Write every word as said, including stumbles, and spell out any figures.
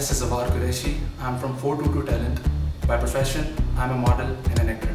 this is Zawar Qureshi. I'm from four two two Talent. By profession, I'm a model and an actor.